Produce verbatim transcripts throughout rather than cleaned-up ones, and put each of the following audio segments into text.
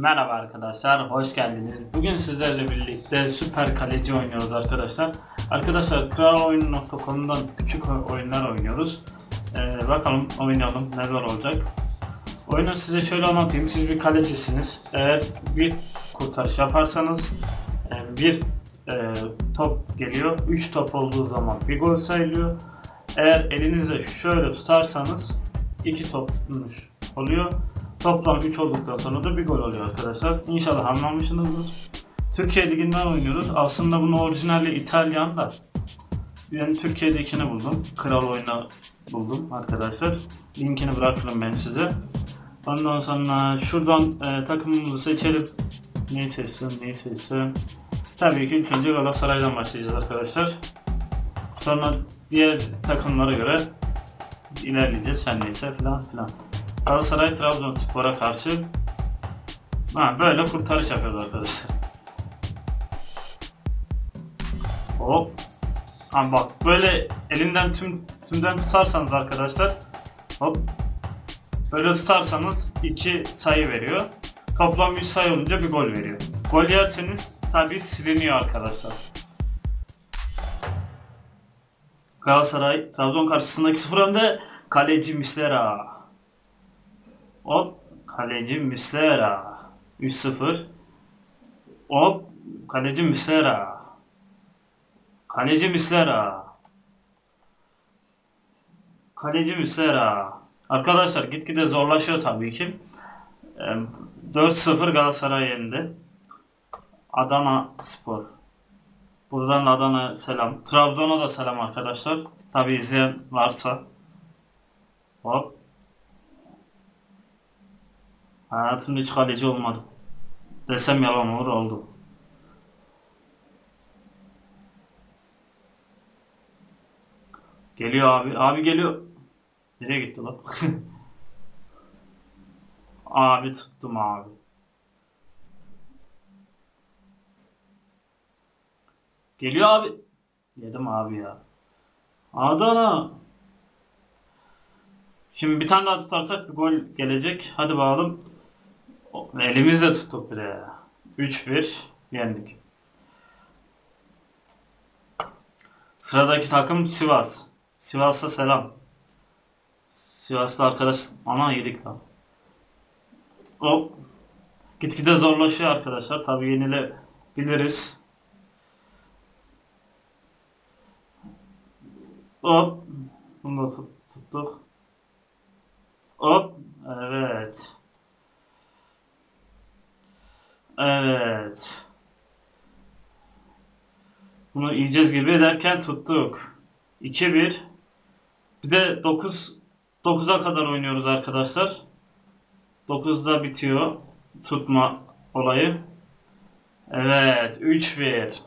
Merhaba arkadaşlar, hoş geldiniz. Bugün sizlerle birlikte süper kaleci oynuyoruz arkadaşlar. Arkadaşlar kraloyun nokta com'dan küçük oyunlar oynuyoruz. Ee, bakalım oynayalım neler olacak. Oyunu size şöyle anlatayım. Siz bir kalecisiniz. Eğer bir kurtarış yaparsanız bir e, top geliyor. üç top olduğu zaman bir gol sayılıyor. Eğer elinizde şöyle tutarsanız iki top tutmuş oluyor. Toplam üç olduktan sonra da bir gol oluyor arkadaşlar. İnşallah anlamışsınızdır. Türkiye Ligi'nden oynuyoruz. Aslında bunu orijinali İtalyan da. Ben Türkiye'dekini buldum. Kral oyunu buldum arkadaşlar. Linkini bırakırım ben size. Ondan sonra şuradan e, takımımızı seçelim. Neyi seçsem, neyi seçsem. Tabii ki ilk önce Galatasaray'dan başlayacağız arkadaşlar. Sonra diğer takımlara göre ilerleyeceğiz. Her neyse filan filan. Galatasaray Trabzonspor'a karşı ha, böyle kurtarış yapıyoruz arkadaşlar. Hop. Ha, bak böyle elinden tüm tümden tutarsanız arkadaşlar, hop. Böyle tutarsanız iki sayı veriyor. Toplam üç sayı olunca bir gol veriyor. Gol yerseniz tabii siliniyor arkadaşlar. Galatasaray Trabzon karşısında iki sıfır önde. Kaleci Muslera. Hop, kaleci Muslera. üç sıfır. Hop, kaleci Muslera. Kaleci Muslera. Kaleci Muslera. Arkadaşlar gitgide zorlaşıyor tabii ki. dört sıfır Galatasaray yendi. Adana Spor. Buradan Adana selam. Trabzon'a da selam arkadaşlar. Tabii izleyen varsa. Hop. Hayatımda hiç kaleci olmadı. Desem yalan olur, oldu. Geliyor abi. Abi geliyor. Nereye gitti lan? Abi tuttum abi. Geliyor abi. Yedim abi ya. Adana. Şimdi bir tane daha tutarsak bir gol gelecek. Hadi bakalım. Elimizle tuttuk bir de. üç bir yendik. Sıradaki takım Sivas. Sivas'a selam. Sivas'ta arkadaş. Ana yedik lan. Hop. Gitgide zorlaşıyor arkadaşlar. Tabii yenilebiliriz. Hop. Bunu da tuttuk. Hop. Evet. Evet. Bunu yiyeceğiz gibi derken tuttuk. iki bir. Bir de dokuz dokuza kadar oynuyoruz arkadaşlar. dokuzda bitiyor tutma olayı. Evet, üç bir.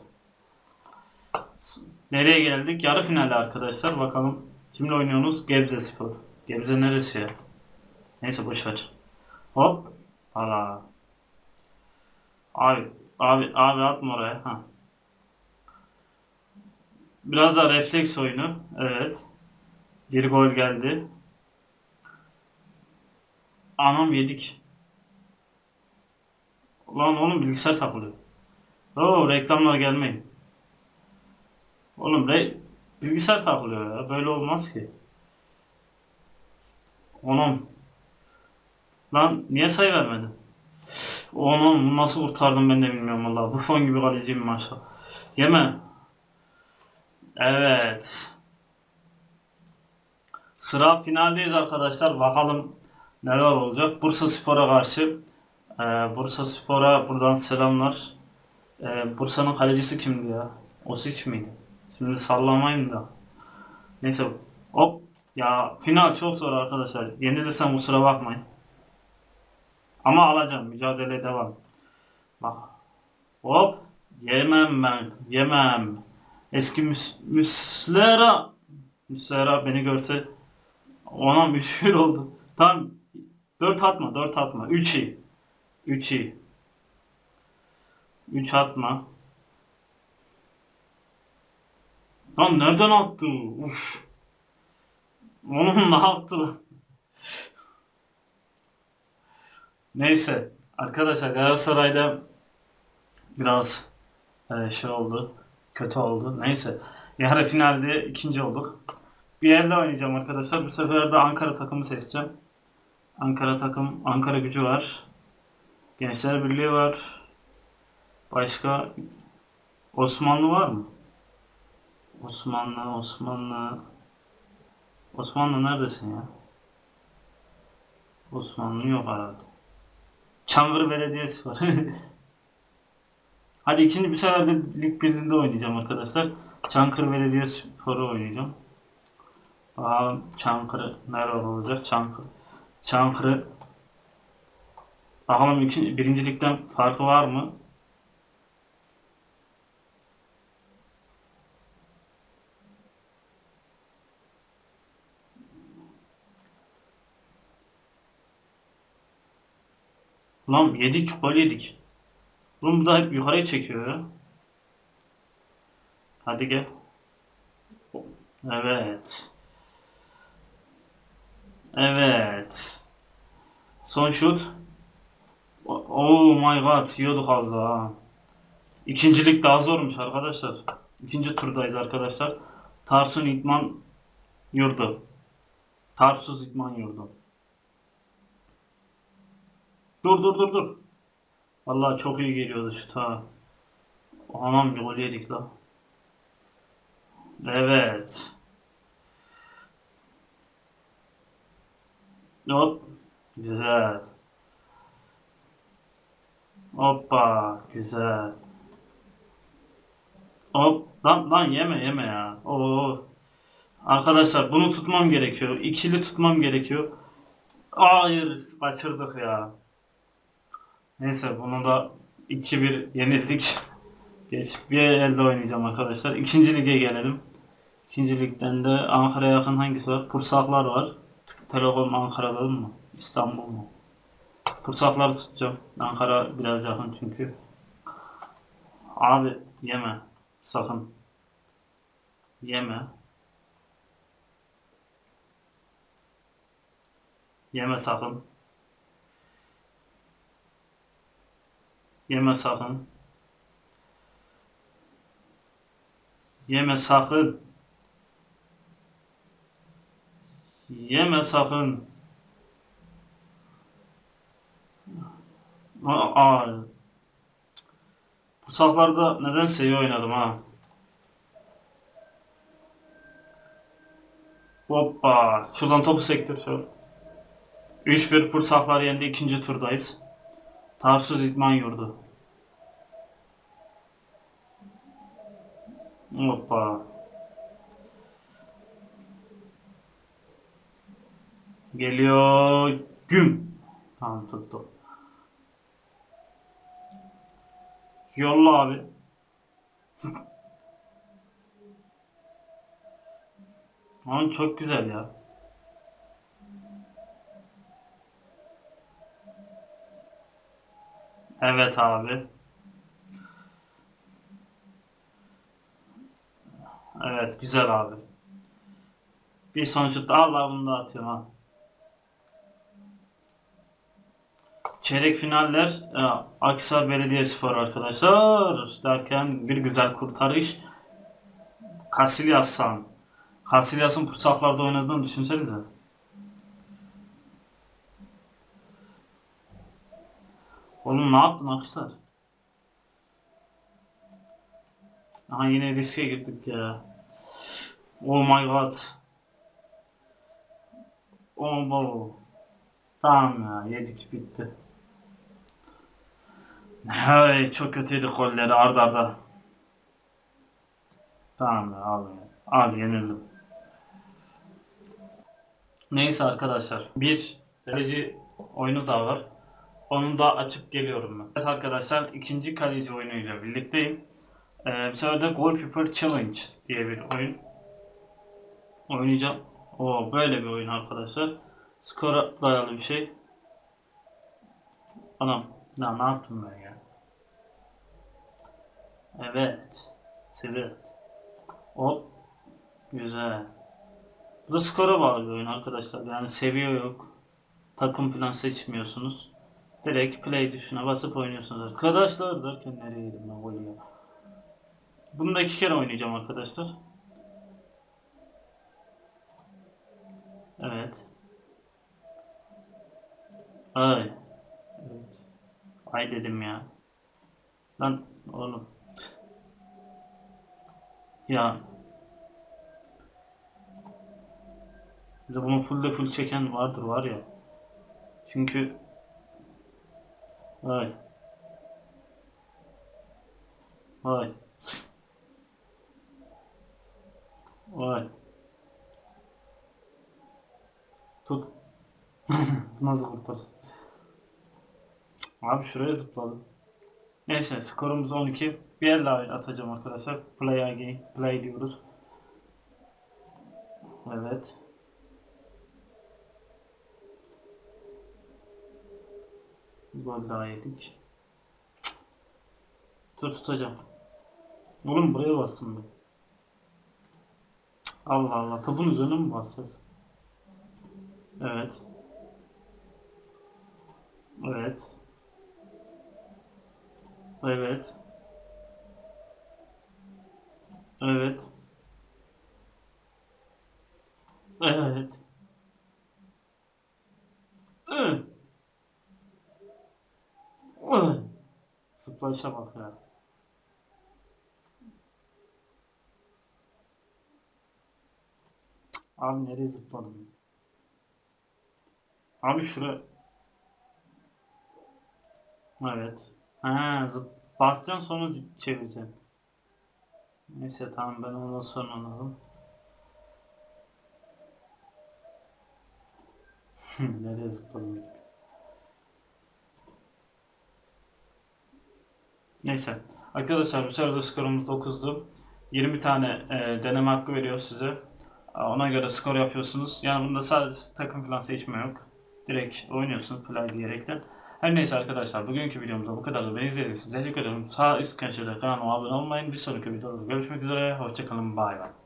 Nereye geldik? Yarı finale arkadaşlar. Bakalım kimle oynuyorsunuz? Gebzespor. Gebze neresi ya? Neyse boşver. Hop. Hala. Abi, abi, abi atma oraya. Ha. Biraz da refleks oyunu. Evet. Bir gol geldi. Anam yedik. Ulan oğlum bilgisayar takılıyor. Oo, reklamlar gelmeyin. Oğlum re bilgisayar takılıyor ya. Böyle olmaz ki. Oğlum. Lan niye sayı vermedin? Oğlum nasıl kurtardım ben de bilmiyorum vallahi. Buffon gibi kaleciyim maşallah. Yeme. Evet. Sıra finaldeyiz arkadaşlar. Bakalım neler olacak. Bursaspor'a karşı. Ee, Bursaspor'a buradan selamlar. Ee, Bursa'nın kalecisi kimdi ya? Osic miydi? Şimdi sallamayın da. Neyse. Hop. Ya final çok zor arkadaşlar. Yenilirsem kusura bakmayın. Ama alacağım. Mücadeleye devam. Bak. Hop. Yemem ben. Yemem. Eski Müs Muslera. Muslera beni görse ona müşkül oldu. Tamam. dört atma. dört atma. üç iyi. üç iyi. üç atma. Lan nereden attı? Uf. Onun ne yaptı? Neyse. Arkadaşlar Galatasaray'da biraz e, şey oldu. Kötü oldu. Neyse. Yarı finalde ikinci olduk. Bir elde oynayacağım arkadaşlar. Bu sefer de Ankara takımı seçeceğim. Ankara takım, Ankara Gücü var. Gençler Birliği var. Başka Osmanlı var mı? Osmanlı, Osmanlı. Osmanlı neredesin ya? Osmanlı yok herhalde. Çankırı Belediyespor. Hadi ikinci bir sefer de Lig birinde oynayacağım arkadaşlar. Çankırı Belediyespor'u oynayacağım. Bakalım Çankırı nerede olacak? Çankırı. Çankırı. Bakalım iki, birincilikten farkı var mı? Ulan yedik, gol yedik. Oğlum bu da hep yukarıya çekiyor ya. Hadi gel. Evet. Evet. Son şut. Oh my god, yiyorduk az daha. İkincilik daha zormuş arkadaşlar. İkinci turdayız arkadaşlar. Tarsun İdman Yurdu. Tarsus İdman Yurdu. Dur dur dur dur. Vallahi çok iyi geliyordu şut ha. Aman bir gol yedik la. Evet. Hop. Güzel. Hoppa. Güzel. Hop. Lan, lan yeme yeme ya. Oo. Arkadaşlar bunu tutmam gerekiyor. İkili tutmam gerekiyor. Hayır. Kaçırdık ya. Neyse bunu da iki bir yenildik. Geç bir elde oynayacağım arkadaşlar. İkinci lige gelelim. İkinci ligden de Ankara'ya yakın hangisi var? Pursaklar var. Telekom Ankara'da mı? İstanbul mu? Pursakları tutacağım. Ankara biraz yakın çünkü. Abi yeme. Sakın. Yeme. Yeme sakın. Yeme sakın. Yeme sakın. Yeme sakın. Aa, bu saflarda nedense iyi oynadım ha. Hoppa. Şuradan topu sektir. üç bir Pursaklar yendi. İkinci turdayız. Tarsus İdman Yurdu. Hoppa. Geliyor. Güm. Tamam tuttu. Yolla abi. Aman çok güzel ya. Evet abi. Evet güzel abi. Bir son şut. Allah bunu da atıyorum ha. Çeyrek finaller e, Akhisar Belediyespor arkadaşlar derken bir güzel kurtarış. Casillas'tan. Casillas'ın Pursaklar'da oynadığını düşünsenize. Oğlum ne yaptın Akhisar? Aha yine riske girdik ya. Oh my god. Oh bo. Tamam ya yedik bitti. Hey, çok kötüydü golleri arda arda. Tamam ya abi. Abi yenildim. Neyse arkadaşlar. Bir kaleci oyunu da var. Onu da açıp geliyorum ben. Evet arkadaşlar ikinci kaleci oyunuyla birlikteyim. Ee, bir sefer de Goalkeeper Challenge diye bir oyun oynayacağım. O böyle bir oyun arkadaşlar. Skora dayalı bir şey. Anam. Ya ne yaptım ben ya? Evet. Evet. Hop. Güzel. Bu da skora bağlı bir oyun arkadaşlar. Yani seviye yok. Takım falan seçmiyorsunuz. Direkt play tuşuna basıp oynuyorsunuz. Arkadaşlar derken nereye yedim ben golü ya. Bunu da iki kere oynayacağım arkadaşlar. Evet. Ay. Evet. Ay dedim ya. Lan oğlum. Ya. Bir de bunun full de full çeken vardır var ya. Çünkü ay. Ay. Ay. Tut. Nasıl kurtar? Abi şuraya zıpladım. Neyse skorumuz on iki. Bir el daha atacağım arkadaşlar. Play again. Play diyoruz. Evet. Gol daha yedik. Dur tutacağım. Oğlum buraya bassın ben. Allah Allah. Topun üzerine mi basacağız? Evet. Evet. Evet. Evet. Evet. Evet. Evet. Zıplayışa bak ya. Abi nereye zıpladım? Abi şuraya. Evet. Ha, zıp basacaksın sonra çevireceksin. Neyse tamam ben ondan sonra anladım. Nereye zıpladım? Neyse. Arkadaşlar bu sırada skorumuz dokuzdu. yirmi tane e, deneme hakkı veriyor size. Ona göre skor yapıyorsunuz. Yani bunda sadece takım falan seçme yok. Direkt oynuyorsunuz play diyerekten. Her neyse arkadaşlar bugünkü videomuzda bu kadar. Beni izlediğiniz için teşekkür ederim. Sağ üst köşede kanalıma abone olmayı. Bir sonraki videoda görüşmek üzere. Hoşçakalın. Bay bay.